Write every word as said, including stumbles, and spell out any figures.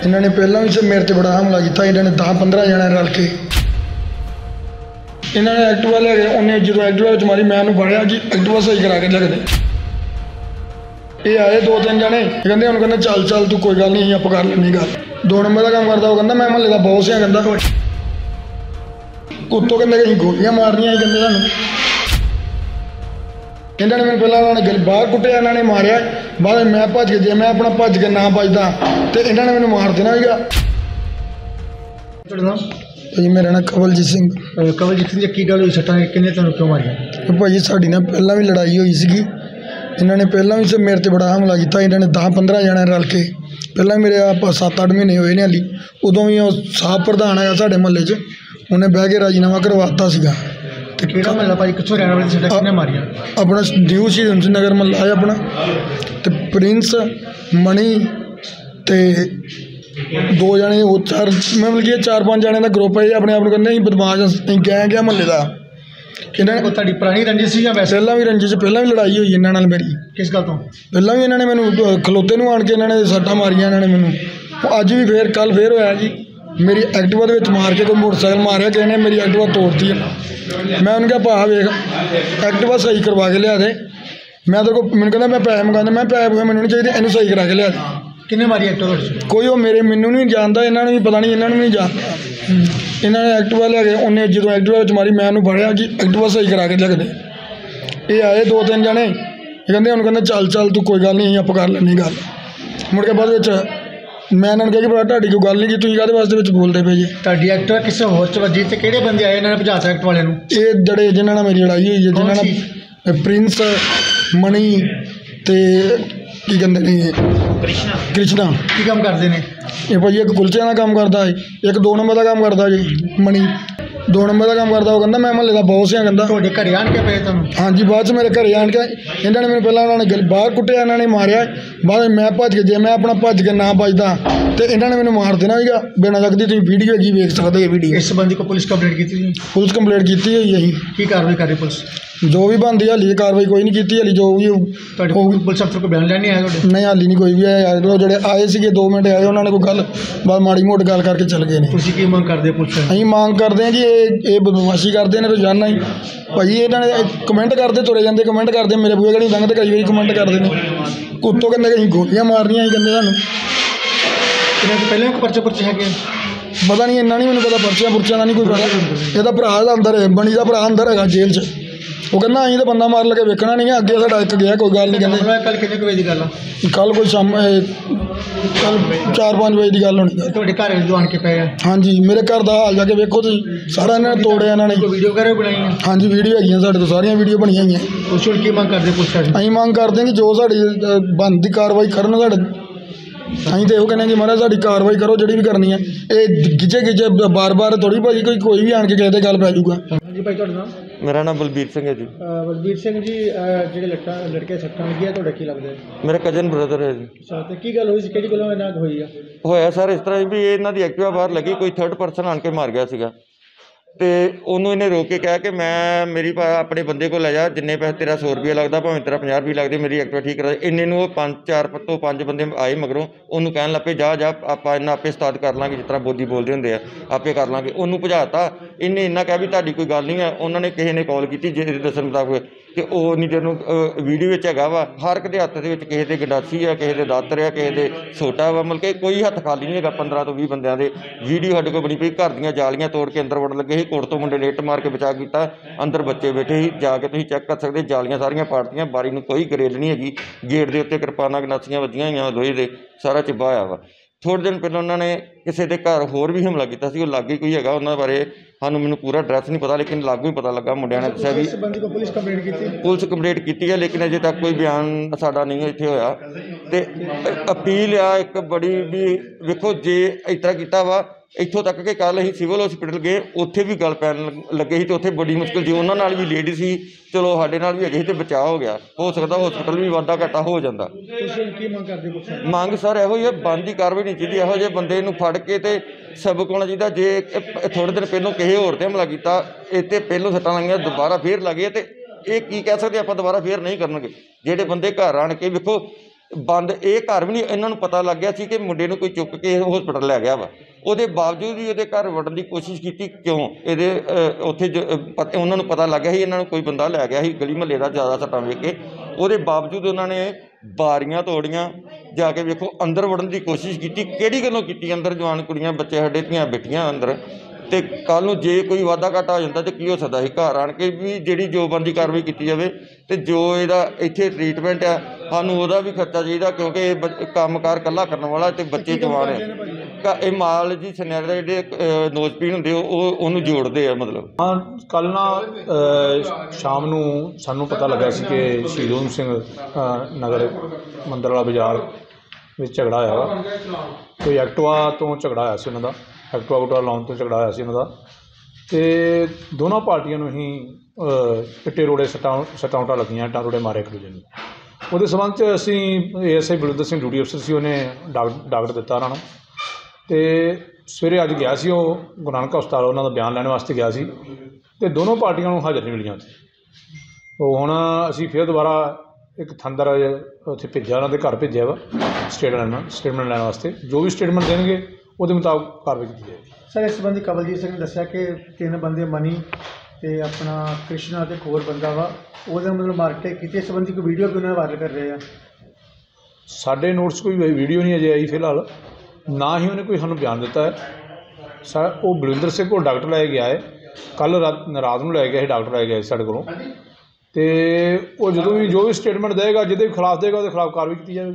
इन्होंने पहला भी मेरे से बड़ा हमला किया। इन्होंने दस पंद्रह जने रल के इन्होंने एक्टिवा ले गए। उन्हें जो एक्टिवा मारी मैं उन्हें फड़िया कि एक्टिवा सही करा के लिख दे। ये आए दो तीन जने कहते उन्होंने कहते चल चल तू कोई गल नहीं आप कर लेनी गल। दो नंबर का काम करता वो कहता मैं महल्ले का बॉस हाँ। कहता कुत्तों कहते कहीं गोलियां मारनिया ही कहते सानू। इन्होंने मैंने पहला उन्होंने गल बाहर कुटिया इन्होंने मारिया। बाद मैं भज के जे मैं अपना भज के ना बजदा तो इन्होंने मैंने मार देना सीगा। भाई मेरा नाम कवलजीत सिंह। कवलजीत सिंह की गल हुई सट्टां किन्ने तुहानूं क्यों मारिया? भाई साडी ना पहला भी लड़ाई हुई सी। इन्होंने पहला भी मेरे से बड़ा हमला किया। इन्होंने दस पंद्रह जने रल के पहला मेरे आप सत्त अठ महीने हुए ने हाली। उदों भी साहब प्रधान है साढ़े महल्ले च उन्हें बह के राजीनामा करवाता सीगा। महला भाई कितों रहने वाले सट्टां किन्ने मारिया? अपना न्यू शहीद नगर महला है अपना ते प्रिंस मनी ते दो जने वो चार मतलब कि चार पांच जने का ग्रुप है अपने आप को कहते बदमाश गैंग है महल्ले का। इन्होंने पुरानी रंजिश या वैसे पहला भी रंजिश पहला भी लड़ाई हुई इन्होंने नाल मेरी। किस गल तो? पहला भी इन्होंने मैनू खलोते नूं आण के इन्होंने सट्टां मारियां। इन्होंने मैनू अज भी फिर कल फिर होया जी मेरी एक्टिवा दे विच मार के कोई मोटरसाइकिल मारिया किसी ने मेरी एक्टिवा तोड़ती है। मैं उन्हें कहा भा वेख एक्टिवा सही करवा के लिया दे। मैं तेरे को मैंने कहता मैं पैसे मंगाने मैं पैसे मैंने नहीं चाहिए इन्हू सही करा के लिया दे। किन्ने मारी एक्टिवा? कोई वो मेरे मैनू नहीं जानता इन्होंने भी पता नहीं इन्होंने भी नहीं जानता। इन्होंने एक्टिवा ले गए। उन्हें जो एक्टिवा मारी मैं उन्हें फड़िया कि एक्टिवा सही करा के लिख दे। ये आए दो तीन जने कहते उन्होंने कहते चल चल तू कोई गल नहीं आप कर लेनी गल। मुड़ के बाद मैं उन्होंने कहा कि भरा तुहाडी कोई गल नहीं की तुसीं काहदे वास्ते विच बोलदे पे जी? तुहाडी एक्टिवा किसे होर च वजी ते किहड़े बंदे आए इन्होंने भजाता एक्टिवा वाले नूं? ये जड़े जिन्हां नाल मेरी लड़ाई हुई है जिन्हां नाल प्रिंस मनी ते की कहते ने कृष्णा कृष्णा की काम करते हैं? ये भाई एक कुलचिया का काम करता है एक दो नंबर का काम करता जी मनी दो नंबर का काम करता वो कहता मैं महल्ले का बॉस हाँ। कहता तुहाडे घरे आण के पे तुहानूं? हाँ जी बाद मेरे घरे आण के इन्होंने मैंने पहला उन्होंने गल बाहर कुटिया इन्होंने मारिया। बाद मैं भज के जे मैं अपना भज के ना बजदा तो इन्होंने मैंने मार देना सीगा बिना लगती। तुम वीडियो की वेख सकते हो वीडियो। इस संबंधी को पुलिस कंप्लेंट की थी? पुलिस कंप्लेंट की हुई है। की कार्रवाई कर रही पुलिस? जो भी बनती हाली कार्रवाई कोई नहीं की हाली जो भी पुलिस अफसर को बयान लेने आए? नहीं हाली नहीं कोई भी आया। जो आए थे दो मिनट आए उन्होंने कोई गल बस माड़ी मोटी गल करके चल गए। की मांग करते पुलिस? अं मांग करते हैं कि ये बदमाशी करते हैं रोजाना ही भाई। इन्होंने कमेंट करते तुरे जाते कमेंट करते मेरे बूहे घड़ी लंघते कई बार कमेंट करते हैं कुत्तों कहते कहीं गोलियां मारनिया ही कहते सानू। पहले परचे पुरचे है पता नहीं इन्ना नहीं मैंने पता परचियां पुरचियां का नहीं कोई पता। यदा भरा अंदर है बनी का भरा अंदर है जेल च। वो कहना अं तो बंदा मार लगे वेखना नहीं अगे साडा एक गया कोई गल नहीं। कहते कल कितने बजे की गल? कल कोई शाम कल चार पाँच बजे की गल होनी। तुहाडे घर आण के पे? हाँ जी मेरे घर का हाल जाके वेखो तुसीं सारा इन्होंने तोड़िया। इन्होंने वीडियो वगैरह बनाई है? हाँ जी वीडियो है साढ़े तो सारिया वीडियो बनी हुई हैं। तुसीं की मांग करते पुलिस? अं मांग करते हैं कि जो साड़ी बनती कार्रवाई करन साढ़े। अं तो यह कहने कि महाराज साड़ी कार्रवाई करो जी भी करनी है। ये गिचे गिचे बार बार थोड़ी भाजी कोई कोई भी आन के कहते गल पै जूगा। जी भाई तुहाडा नाम? मेरा नाम बलबीर सिंह है जी। बलबीर सिंह जी ਜਿਹੜੇ लट्टा लड़के सट्टां लगिया ਤੁਹਾਡਾ ਕੀ ਲੱਗਦਾ ਹੈ? मेरा कजन ब्रदर है जी। ਅੱਛਾ ਤੇ ਕੀ ਗੱਲ ਹੋਈ ਸੀ ਕਿਹੜੀ ਗੱਲੋਂ ਇਹਨਾਂ ਹੋਈ ਆ? ਹੋਇਆ ਸਰ ਇਸ ਤਰ੍ਹਾਂ ਵੀ ਇਹਨਾਂ ਦੀ ਐਕਟਿਵਾ ਬਾਹਰ ਲੱਗੀ ਕੋਈ ਥਰਡ ਪਰਸਨ ਆਣ ਕੇ ਮਾਰ ਗਿਆ ਸੀਗਾ ਤੇ ਉਹਨੂੰ ਇਹਨੇ ਰੋਕ ਕੇ ਕਿਹਾ ਕਿ ਮੈਂ ਮੇਰੀ ਆਪਣੇ ਬੰਦੇ ਕੋਲ ਲੈ ਜਾ ਜਿੰਨੇ ਪੈਸੇ ਤੇਰਾ ਸੌ ਰੁਪਏ ਲੱਗਦਾ ਭਾਵੇਂ ਤੇਰਾ ਪੰਜਾਹ ਰੁਪਏ ਲੱਗਦੇ ਮੇਰੀ ਐਕਟਿਵਾ ਠੀਕ ਕਰਾ। ਇੰਨੇ ਨੂੰ ਉਹ ਪੰਜ ਚਾਰ ਤੋਂ ਪੰਜ ਬੰਦੇ ਆਏ ਮਗਰੋਂ ਉਹਨੂੰ ਕਹਿਣ ਲੱਪੇ ਜਾ ਜਾ ਆਪਾਂ ਇਹਨਾਂ ਆਪੇ ਉਸਤਾਦ ਕਰ ਲਾਂਗੇ ਜਿਸ ਤਰ੍ਹਾਂ ਬੋਦੀ ਬੋਲਦੇ ਹੁੰਦੇ ਆ ਆਪੇ ਕਰ ਲਾਂਗੇ। ਉਹਨੂੰ ਭਜਾਤਾ। ਇਹਨੇ ਇੰਨਾ ਕਿਹਾ ਵੀ ਤੁਹਾਡੀ ਕੋਈ ਗੱਲ ਨਹੀਂ ਹੈ। ਉਹਨਾਂ ਨੇ ਕਿਸੇ ਨੇ ਕਾਲ ਕੀਤੀ ਜਿਹਦੇ ਦੱਸਣ ਮੁਤਾਬਕ ਕਿ ਉਹ ਨਹੀਂ ਤੈਨੂੰ ਵੀਡੀਓ ਵਿੱਚ ਹੈਗਾ ਵਾ ਹਰ ਇੱਕ ਦੇ ਹੱਥ ਦੇ ਵਿੱਚ ਕਿਸੇ ਦੇ ਗੰਡਾਸੀ ਆ ਕਿਸੇ ਦੇ ਦਾਤਰ ਆ ਕਿਸੇ ਦੇ ਛੋਟਾ ਵਾ ਮਤਲਬ ਕਿ ਕੋਈ ਹੱਥ ਖਾਲੀ ਨਹੀਂ ਹੈਗਾ। ਪੰਦਰਾਂ ਤੋਂ ਵੀਹ ਬੰਦਿਆਂ ਦੇ ਵੀਡੀਓ ਸਾਡੇ ਕੋਲ ਬਣੀ ਪਈ। ਘਰ ਦੀਆਂ ਜਾਲੀਆਂ ਤੋੜ ਕੇ ਅੰਦਰ ਵੜਨ ਲੱਗੇ ਸੀ। ਕੋਟ ਤੋਂ ਮੁੰਡੇ ਨੇ ਇੱਟ ਮਾਰ ਕੇ ਬਚਾ ਕੀਤਾ। ਅੰਦਰ ਬੱਚੇ ਬੈਠੇ ਸੀ ਜਾ ਕੇ ਤੁਸੀਂ ਚੈੱਕ ਕਰ ਸਕਦੇ ਜਾਲੀਆਂ ਸਾਰੀਆਂ ਪਾੜਤੀਆਂ। ਬਾਰੀ ਨੂੰ ਕੋਈ ਗਰੇਲ ਨਹੀਂ ਹੈਗੀ। ਗੇਟ ਦੇ ਉੱਤੇ ਕਿਰਪਾਨਾਂ ਗੰਡਾਸੀਆਂ ਵੱਜੀਆਂ ਹੋਈਆਂ ਲੋਹੇ ਦੇ ਸਾਰਾ ਚਿੱਬਾ ਹੋਇਆ ਵਾ। ਥੋੜ੍ਹੇ ਦਿਨ ਪਹਿਲਾਂ ਉਹਨਾਂ ਨੇ ਕਿਸੇ ਦੇ ਘਰ ਹੋਰ ਵੀ ਹਮਲਾ ਕੀਤਾ ਸੀ। ਉਹ ਲਾਗੇ ਕੋਈ ਹੈਗਾ ਉਹਨਾਂ ਬਾਰੇ ਸਾਨੂੰ ਮੈਨੂੰ ਪੂਰਾ ਐਡਰੈਸ ਨਹੀਂ ਪਤਾ ਲੇਕਿਨ ਲਾਗੂ ਹੀ ਪਤਾ ਲੱਗਾ ਮੁੰਡਿਆਂ ਨੇ ਦੱਸਿਆ ਵੀ ਪੁਲਿਸ ਕੰਪਲੇਂਟ ਕੀਤੀ ਪੁਲਿਸ ਕੰਪਲੇਂਟ ਕੀਤੀ ਹੈ ਲੇਕਿਨ ਅਜੇ ਤੱਕ ਕੋਈ ਬਿਆਨ ਸਾਡਾ ਨਹੀਂ ਇੱਥੇ ਹੋਇਆ। ਤੇ ਅਪੀਲ ਆ ਇੱਕ ਬੜੀ ਵੀ ਵੇਖੋ ਜੇ ਇਸ ਤਰ੍ਹਾਂ ਕੀਤਾ ਵਾ ਇੱਥੋਂ ਤੱਕ ਕਿ ਕੱਲ੍ਹ ਅਸੀਂ ਸਿਵਲ ਹਸਪੀਟਲ ਗਏ ਉੱਥੇ ਵੀ ਗੱਲ ਪੈਣ ਲੱਗੇ ਸੀ ਤੇ ਉੱਥੇ ਬੜੀ ਮੁਸ਼ਕਿਲ ਸੀ। ਉਹਨਾਂ ਨਾਲ ਵੀ ਲੇਡੀ ਸੀ ਚਲੋ ਸਾਡੇ ਨਾਲ ਵੀ ਹੈਗੇ ਸੀ ਤੇ ਬਚਾਅ ਹੋ ਗਿਆ। ਹੋ ਸਕਦਾ ਹਸਪੀਟਲ ਵੀ ਵਾਧਾ ਘਾਟਾ ਹੋ ਜਾਂਦਾ। ਕੀ ਮੰਗ ਕਰਦੇ ਪੁਲਿਸ? ਮੰਗ ਸਰ ਇਹੋ ਹੀ ਹੈ ਬੰਦ ਦੀ ਕਾਰਵਾਈ ਨਹੀਂ ਚਾਹੀਦੀ। ਇਹੋ ਜਿਹੇ ਬੰਦੇ ਨੂੰ ਫੜ ਕੇ ਤੇ ਸਬਕ ਹੋਣਾ ਚਾਹੀਦਾ। ਜੇ ਥੋੜ੍ਹੇ ਦਿਨ ਪਹਿਲੋਂ ਕਿਸੇ ਹੋਰ 'ਤੇ ਹਮਲਾ ਕੀਤਾ ਇਹ 'ਤੇ ਪਹਿਲੋਂ ਸੱਟਾਂ ਲੱਗੀਆਂ ਦੁਬਾਰਾ ਫੇਰ ਲੱਗੇ ਤੇ ਇਹ ਕੀ ਕਹਿ ਸਕਦੇ ਆਪਾਂ ਦੁਬਾਰਾ ਫੇਰ ਨਹੀਂ ਕਰਨਗੇ। ਜਿਹੜੇ ਬੰਦੇ ਘਰ ਆਣ ਕੇ ਵੇਖੋ ਬੰਦ ਇਹ ਘਰ ਵੀ ਨਹੀਂ, ਇਹਨਾਂ ਨੂੰ ਪਤਾ ਲੱਗ ਗਿਆ ਸੀ ਕਿ ਮੁੰਡੇ ਨੂੰ ਕੋਈ ਚੁੱਕ ਕੇ ਹਸਪੀਟਲ ਲੈ ਗਿਆ ਵਾ। ਉਹਦੇ ਬਾਵਜੂਦ ਵੀ ਉਹਦੇ ਘਰ ਵੜਨ ਦੀ ਕੋਸ਼ਿਸ਼ ਕੀਤੀ। ਕਿਉਂ? ਇਹਦੇ ਅ, ਉੱਥੇ ਜ ਅ, ਪਤ- ਉਹਨਾਂ ਨੂੰ ਪਤਾ ਲੱਗ ਗਿਆ ਸੀ ਇਹਨਾਂ ਨੂੰ ਕੋਈ ਬੰਦਾ ਲੈ ਗਿਆ ਸੀ ਗਲੀ ਮੁਹੱਲੇ ਦਾ, ਜ਼ਿਆਦਾ ਸੱਟਾਂ ਵੇਖ ਕੇ। ਉਹਦੇ ਬਾਵਜੂਦ ਉਹਨਾਂ ਨੇ ਬਾਰੀਆਂ ਤੋੜੀਆਂ, ਜਾ ਕੇ ਵੇਖੋ ਅੰਦਰ ਵੜਨ ਦੀ ਕੋਸ਼ਿਸ਼ ਕੀਤੀ। ਕਿਹੜੀ ਗੱਲੋਂ ਕੀਤੀ? ਅੰਦਰ ਜਵਾਨ ਕੁੜੀਆਂ ਬੱਚੇ ਸਾਡੇ ਧੀਆਂ ਬੈਠੀਆਂ ਅੰਦਰ, ਤੇ ਕੱਲ੍ਹ ਨੂੰ ਜੇ ਕੋਈ ਵਾਧਾ ਘਾਟਾ ਹੋ ਜਾਂਦਾ ਤਾਂ ਕੀ ਹੋ ਸਕਦਾ ਸੀ? ਘਰ ਆਣ ਕੇ ਵੀ ਜਿਹੜੀ ਜੋ ਬਣਦੀ ਕਾਰਵਾਈ ਕੀਤੀ ਜਾਵੇ, ਤੇ ਜੋ ਇਹਦਾ ਇੱਥੇ ਟਰੀਟਮੈਂਟ ਆ ਸਾਨੂੰ ਉਹਦਾ ਵੀ ਖਰਚਾ ਚਾਹੀਦਾ, ਕਿਉਂਕਿ ਇਹ ਬ- ਕੰਮਕਾਰ ਇਕੱਲਾ ਕਰਨ ਵਾਲਾ ਤੇ ਬੱਚੇ ਜਵਾਨ ਹੈ। ਕ- ਇਹ ਮਾਲ ਜੀ ਸਨੈਰ ਦੇ ਜਿਹੜੇ ਅ, ਨੋਜ਼ਪੀਨ ਹੁੰਦੇ ਉਹ ਉਹ- ਉਹਨੂੰ ਜੋੜਦੇ ਆ ਮਤਲਬ। ਹਾਂ, ਕੱਲ੍ਹ ਨਾ ਅ, ਸ਼ਾਮ ਨੂੰ ਸਾਨੂੰ ਪਤਾ ਲੱਗਾ ਸੀ ਕਿ ਸ਼ਹੀਦ ਊਧਮ ਸਿੰਘ ਅ, ਨਗਰ ਮੰਦਰ ਵਾਲਾ ਬਾਜ਼ਾਰ ਵਿੱਚ ਝਗੜਾ ਹੋਇਆ ਵਾ। ਕੋਈ ਐਕਟਿਵਾ ਤੋਂ ਝਗੜਾ ਹੋਇਆ ਸੀ ਉਹਨਾਂ ਦਾ, ਐਕਟਿਵਾ ਉਟਵਾ ਲਾਉਣ ਤੋਂ ਝਗੜਾ ਹੋਇਆ ਸੀ ਉਹਨਾਂ ਦਾ, ਅਤੇ ਦੋਨਾਂ ਪਾਰਟੀਆਂ ਨੂੰ ਹੀ ਇੱਟੇ ਰੋੜੇ ਸੱਟਾਂ ਸੱਟਾਂ ਉਟਾਂ ਲੱਗੀਆਂ, ਇੱਟਾਂ ਰੋੜੇ ਮਾਰੇ ਇੱਕ ਦੂਜੇ ਨੂੰ। ਉਹਦੇ ਸੰਬੰਧ 'ਚ ਅਸੀਂ A S I Balwinder Singh duty ਅਫਸਰ ਸੀ, ਉਹਨੇ ਡਾਕ ਡਾਕਟਰ ਦਿੱਤਾ ਉਹਨਾਂ ਨੂੰ, ਅਤੇ ਸਵੇਰੇ ਅੱਜ ਗਿਆ ਸੀ ਉਹ ਗੁਰੂ ਨਾਨਕ ਹਸਪਤਾਲ, ਉਹਨਾਂ ਦਾ ਬਿਆਨ ਲੈਣ ਵਾਸਤੇ ਗਿਆ ਸੀ, ਅਤੇ ਦੋਨੋਂ ਪਾਰਟੀਆਂ ਨੂੰ ਹਾਜ਼ਰ ਨਹੀਂ ਮਿਲੀਆਂ ਉੱਥੇ। ਉਹ ਹੁਣ ਅਸੀਂ ਫਿਰ ਦੁਬਾਰਾ ਇੱਕ ਥੰਦਰ ਉੱਥੇ ਭੇਜਿਆ, ਉਹਨਾਂ ਦੇ ਘਰ ਭੇਜਿਆ ਵਾ ਸਟੇਟਮੈਂਟ ਸਟੇਟਮੈਂਟ ਲੈਣ ਵਾਸਤੇ। ਜੋ ਵੀ ਸਟੇਟਮੈਂਟ ਦੇਣਗੇ ਉਹਦੇ ਮੁਤਾਬਕ ਕਾਰਵਾਈ ਕੀਤੀ ਜਾਏਗੀ। ਸਰ, ਇਸ ਸੰਬੰਧੀ ਕਵਲਜੀਤ ਸਿੰਘ ਨੇ ਦੱਸਿਆ ਕਿ ਤਿੰਨ ਬੰਦੇ ਮਨੀ ਤੇ ਆਪਣਾ ਕ੍ਰਿਸ਼ਨਾ ਤੇ ਇੱਕ ਹੋਰ ਬੰਦਾ ਵਾ, ਉਹਦੇ ਮਤਲਬ ਮਾਰਕੀਟ ਕੀਤੀ। ਇਸ ਸੰਬੰਧੀ ਕੋਈ ਵੀਡੀਓ ਵੀ ਉਹਨਾਂ ਵਾਇਰਲ ਕਰ ਰਹੇ ਆ। ਸਾਡੇ ਨੋਟਸ ਕੋਈ ਵੀਡੀਓ ਨਹੀਂ ਅਜੇ ਆਈ ਫਿਲਹਾਲ, ਨਾ ਹੀ ਉਹਨੇ ਕੋਈ ਸਾਨੂੰ ਬਿਆਨ ਦਿੱਤਾ ਹੈ। ਸਾ ਉਹ ਬਲਵਿੰਦਰ ਸਿੰਘ ਕੋਲ ਡਾਕਟਰ ਲੈ ਕੇ ਗਿਆ ਹੈ, ਕੱਲ੍ਹ ਰਾਤ ਰਾਤ ਨੂੰ ਲੈ ਗਿਆ ਸੀ, ਡਾਕਟਰ ਲੈ ਗਿਆ ਸੀ ਸਾਡੇ ਕੋਲੋਂ, ਅਤੇ ਉਹ ਜਦੋਂ ਵੀ ਜੋ ਵੀ ਸਟੇਟਮੈਂਟ ਦੇਵੇਗਾ, ਜਿਹਦੇ ਵੀ ਖਿਲਾਫ ਦੇਵੇਗਾ ਉਹਦੇ ਖਿਲਾਫ ਕਾਰਵਾਈ ਕੀਤੀ ਜਾਵੇਗੀ।